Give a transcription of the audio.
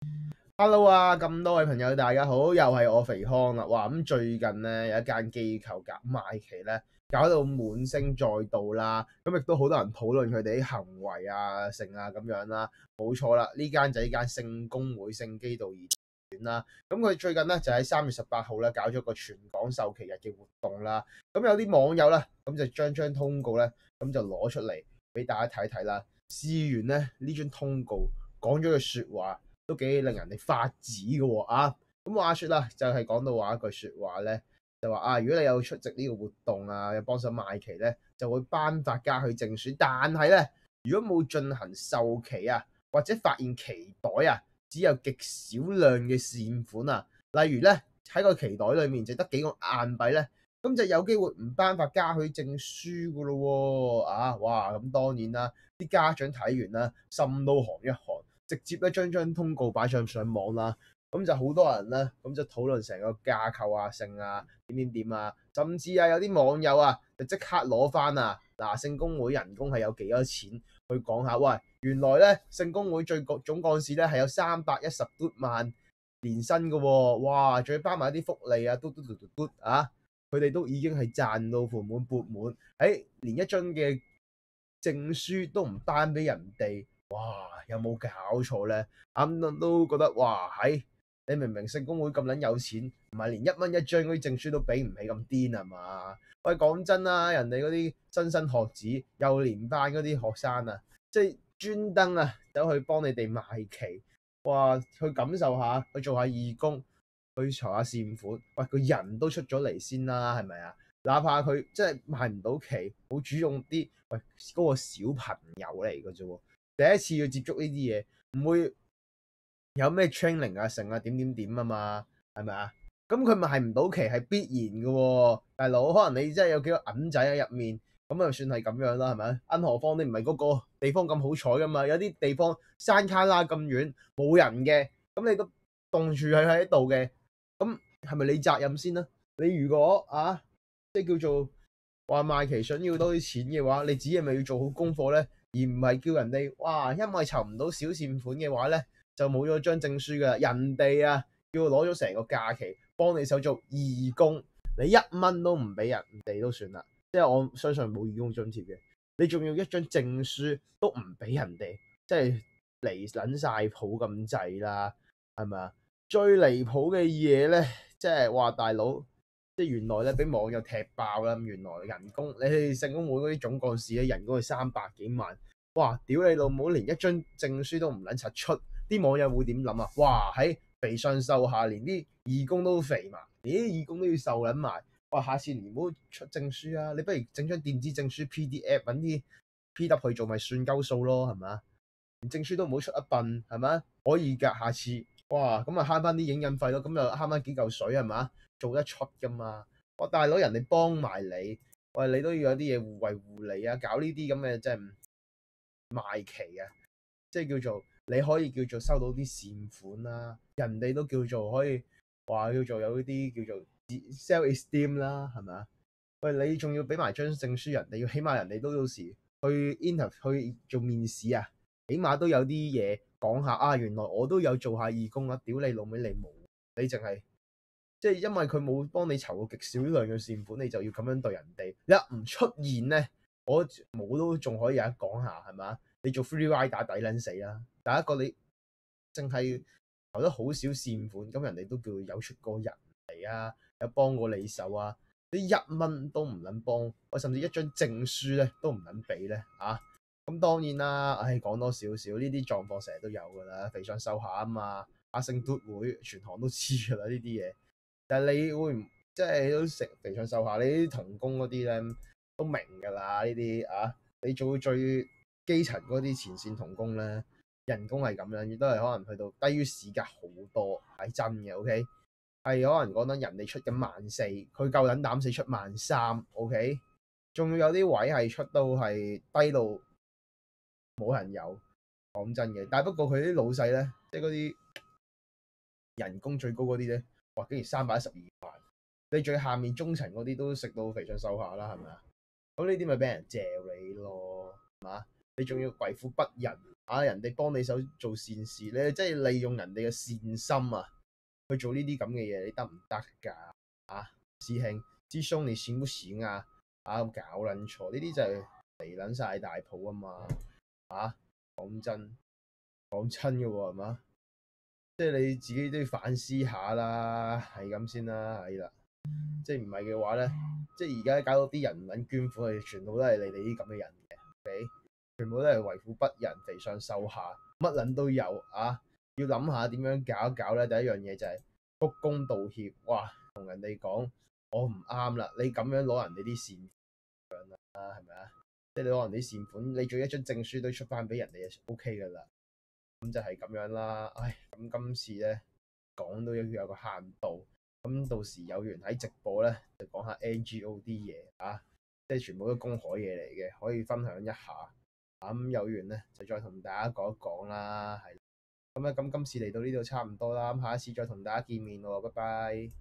Hello 啊，咁多位朋友大家好，又係我肥康啦。哇，咁最近咧有一間機構搞賣旗咧，搞到滿星載道啦。咁亦都好多人討論佢哋啲行為啊、成啊咁樣啦。冇錯啦，呢間就係呢間聖公會聖基道義園啦。咁佢最近咧就喺3月18號咧搞咗個全港授旗日嘅活動啦。咁有啲網友咧，咁就將張通告咧，咁就攞出嚟俾大家睇睇啦。試完咧呢張通告講咗句説話。都幾令人哋發指嘅喎啊！咁話説啦，就係講到話一句説話咧，就話啊，如果你有出席呢個活動啊，有幫手賣旗咧，就會頒發嘉許證書。但係咧，如果冇進行授旗啊，或者發現旗袋啊，只有極少量嘅善款啊，例如咧喺個旗袋裡面就得幾個硬幣咧，咁就有機會唔頒發嘉許證書嘅咯喎啊！哇，咁當然啦，啲家長睇完啦，心都寒一寒。直接咧將通告擺上網啦，咁就好多人咧，咁就討論成個架構啊、性啊、點啊，甚至啊有啲網友啊就即刻攞翻啊嗱聖公會人工係有幾多錢去講下，喂原來咧聖公會總幹事咧係有310萬年薪嘅喎，哇仲要包埋啲福利啊，嘟啊，佢哋都已經係賺到盆滿缽滿，連一張嘅證書都唔頒俾人哋。哇！有冇搞錯咧？啱都覺得哇，你明明聖公會咁撚有錢，唔係連1蚊一張嗰啲證書都俾唔起咁癲係嘛？喂，講真啦，人哋嗰啲莘莘學子、幼年班嗰啲學生啊，即係專登啊走去幫你哋賣旗，哇！去感受下，去做下義工，去籌下善款。喂，個人都出咗嚟先啦，係咪啊？哪怕佢即係賣唔到旗，好主動啲，喂，嗰個小朋友嚟嘅啫喎。第一次要接觸呢啲嘢，唔會有咩 training 啊、成啊點啊嘛，係咪啊？咁佢賣唔到旗係必然嘅喎，大佬。可能你真係有幾個銀仔喺入面，咁就算係咁樣啦，係咪？何況你唔係嗰個地方咁好彩噶嘛，有啲地方山卡拉咁遠冇人嘅，咁你都棟住佢喺度嘅，咁係咪你責任先啦？你如果即係叫做話賣旗想要多啲錢嘅話，你自己係咪要做好功課咧？而唔係叫人哋哇，因為籌唔到小善款嘅話咧，就冇咗張證書㗎。人哋啊，要攞咗成個假期幫你手做義工，你1蚊都唔俾人哋都算啦。即係我相信冇義工津貼嘅，你仲要一張證書都唔俾人哋，即係離撚晒譜咁滯啦，係咪啊？最離譜嘅嘢咧，即係話大佬。即係原來咧俾網友踢爆啦，原來人工你哋聖公會嗰啲總幹事咧人工係300幾萬，哇！屌你老母，連一張證書都唔撚柒出，啲網友會點諗啊？哇！肥上瘦下，連啲義工都肥埋，連啲義工都要瘦撚埋，哇！下次唔好出證書啊，你不如整張電子證書 PDF 揾啲 PDF 去做咪算鳩數咯，係咪啊？連證書都唔好出一笨，係咪？可以㗎，下次哇咁啊慳翻啲影印費咯，咁就慳翻幾嚿水係嘛？做得出噶嘛？哇大佬，人哋幫埋你，喂你都要有啲嘢維護你啊！搞呢啲咁嘅即係賣旗啊，即係叫做你可以叫做收到啲善款啦，人哋都叫做可以話叫做有啲叫做 self esteem 啦，係咪啊？喂，你仲要俾埋張證書人哋，要起碼人哋都有時去 interview 去做面試啊，起碼都有啲嘢講下啊！原來我都有做下義工啊！屌你老味，你冇，你淨係〜即係因為佢冇幫你籌過極少量嘅善款，你就要咁樣對人哋。你一唔出現咧，我冇都仲可以有得講下，係嘛？你做 free rider 抵撚死啦！第一個你淨係籌得好少善款，咁人哋都叫有出過人嚟啊，有幫過你手啊。你1蚊都唔撚幫，我甚至一張證書咧都唔撚俾咧啊！咁當然啦，講多少少呢啲狀況成日都有㗎啦，肥上瘦下啊嘛，聖嘟會全行都知㗎啦呢啲嘢。但係你會唔即係都食肥上瘦下？你啲童工嗰啲咧都明㗎啦，呢啲你做最基層嗰啲前線童工咧，人工係咁樣，亦都係可能去到低於市價好多，係真嘅。OK，係可能講緊人哋出緊14,000，佢夠膽膽死出13,000。OK，仲要有啲位係出到係低到冇人有，講真嘅。但係不過佢啲老細咧，即係嗰啲人工最高嗰啲咧。哇！竟然312萬，你最下面中層嗰啲都食到肥上瘦下啦，係咪啊？咁呢啲咪俾人嚼你咯，係嘛？ 你仲要為富不仁啊！人哋幫你手做善事，你即係利用人哋嘅善心啊，去做呢啲咁嘅嘢，你得唔得㗎？啊，師兄，師兄你閃唔閃啊？啊，搞撚錯，呢啲就係嚟撚晒大鋪啊嘛！啊，講真嘅喎，係嘛？即係你自己都要反思下啦，係咁先啦，係啦。即係唔係嘅話咧，即係而家搞到啲人唔撚捐款，係全部都係你哋啲咁嘅人嘅，OK？全部都係為富不仁、肥上瘦下，乜撚都有啊！要諗下點樣搞一搞咧。第一樣嘢就係鞠躬道歉，哇！同人哋講我唔啱啦，你咁樣攞人哋啲善款啦，係咪啊？即係你攞人哋啲善款，你做一張證書都出翻俾人哋就 OK 噶啦。咁就係咁樣啦。唉，咁今次咧講都要有個限度。咁到時有緣喺直播咧，就講下 NGO 啲嘢啊，即係全部都公海嘢嚟嘅，可以分享一下。咁有緣咧，就再同大家講一講啦。係咁咧，咁今次嚟到呢度差唔多啦。咁下一次再同大家見面喎，拜拜。